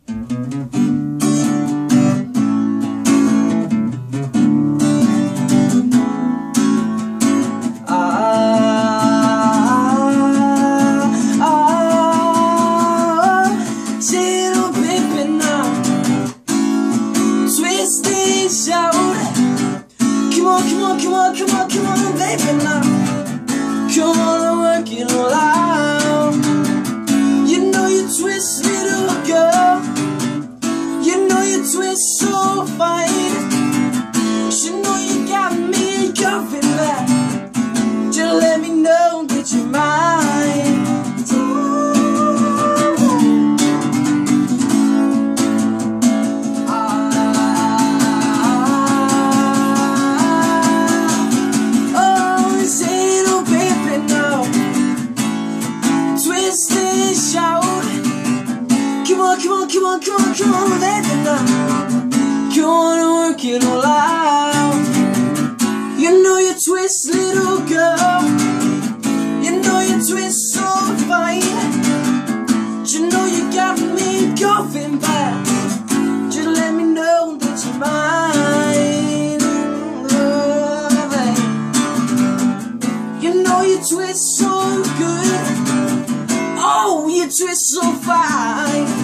Twist and shout. Come on, come on, come on, come on, come on, baby now. Come on and work it all out. You know you twist, little girl. You know you twist so fine. You know you got me going back. Just let me know that you're mine. Twist and shout. Come on, come on, come on, come on, come on, baby now. Come on and work it all out. You know you twist, little girl. You know you twist so fine. You know you got me going back. Just let me know that you're mine. Oh, you know you twist so good. Oh, you twist so fine.